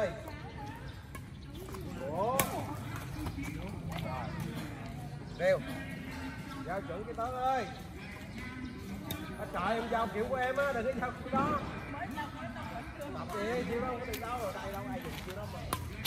ơi. Ủa. Đều. Giao chuẩn cái Tấn ơi. Trời em giao kiểu của em á, đừng có giao kiểu đó. Tập đi, kiểu đó không có tiền đâu rồi, đây đâu ai dùng kiểu đó mà.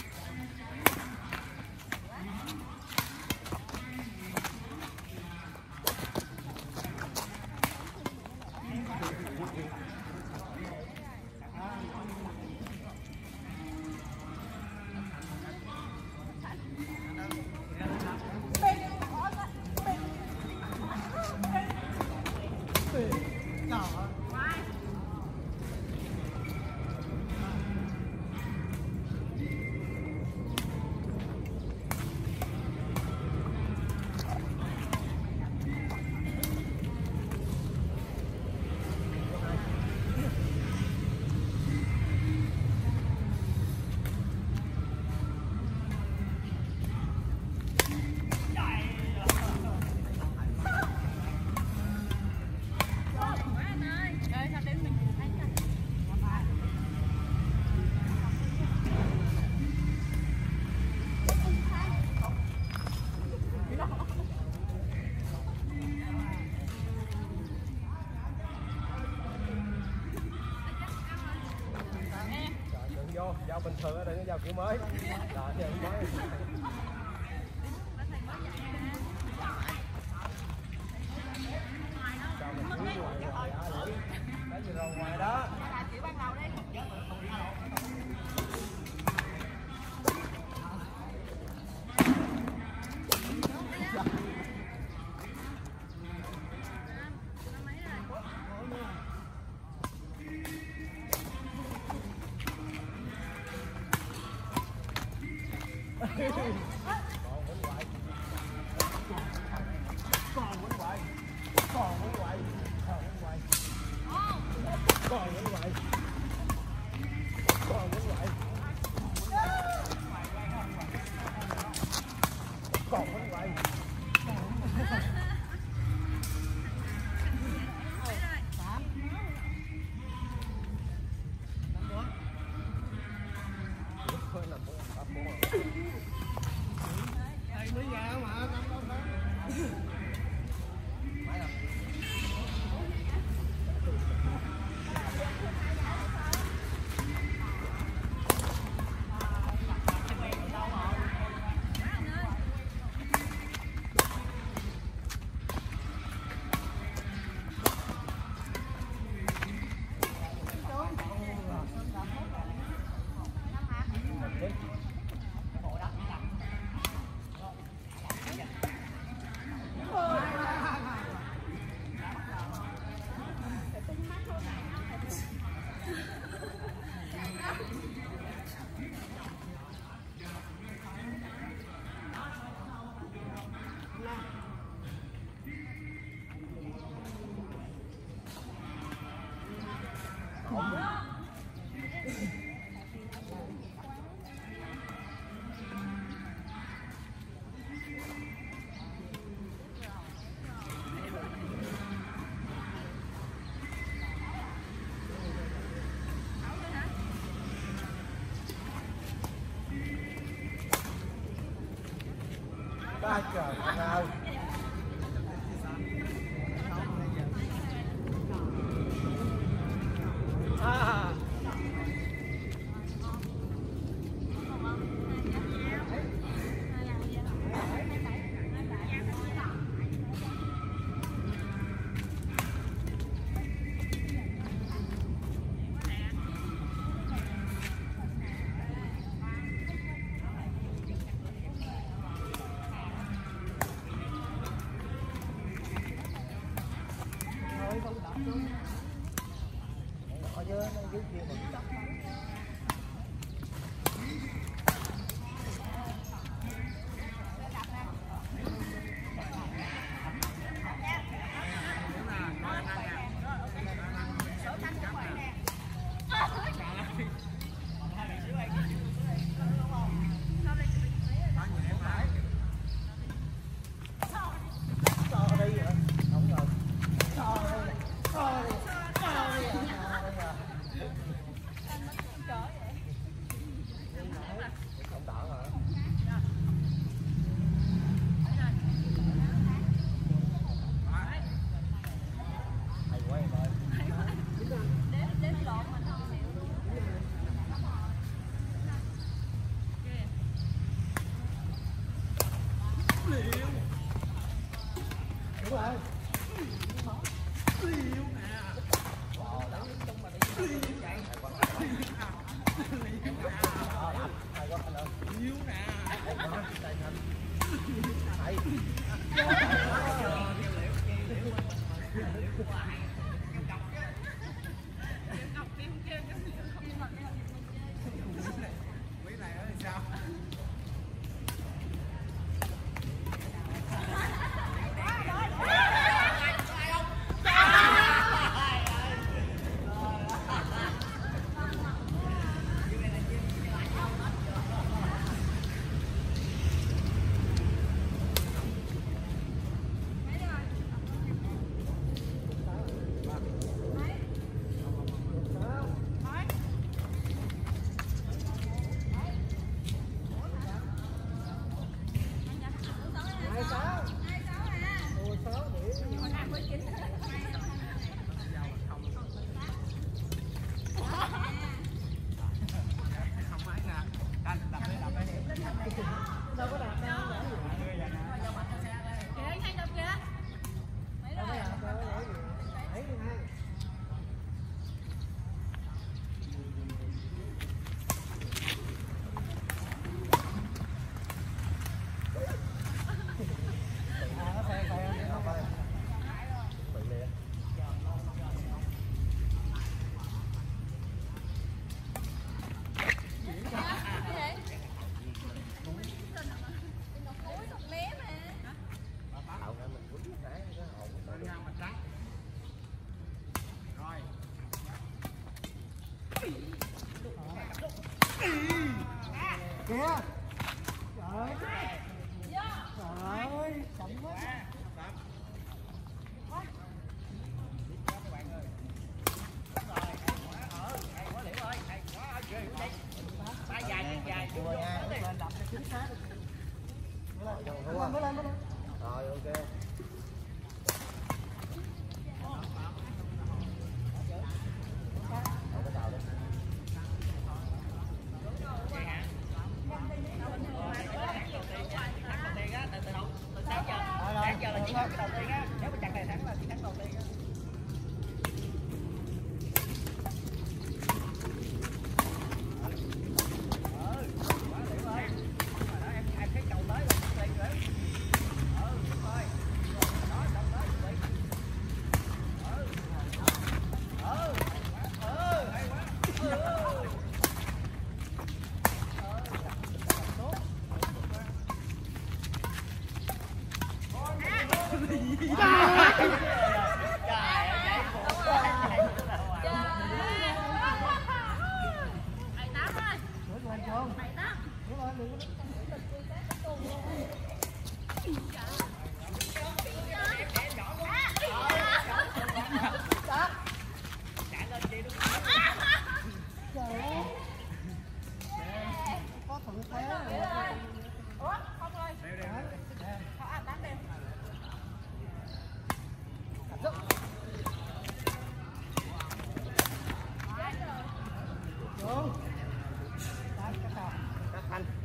Giao bình thường đừng có giao kiểu mới. Rồi thì mới. Cái gì rồi ngoài đó. Kiểu ban đầu đi. Ba trời ơi. Mấy này đó thì sao? Đâu có đạp đâu. Kìa anh hay đập kìa. Mấy rồi. Đấy hai. Kìa. Trời. Trời ơi, chậm quá. Lên đập cho chính xác. Mới lên. Rồi ok. Sáng giờ là chỉ thắng cái đầu tiên á, nếu mà chặn này thắng là chỉ thắng đầu tiên á. Em thấy cầu tới rồi, đi rồi. Đúng rồi. Đó, đâu tới rồi. Hay quá. Cắt thanh.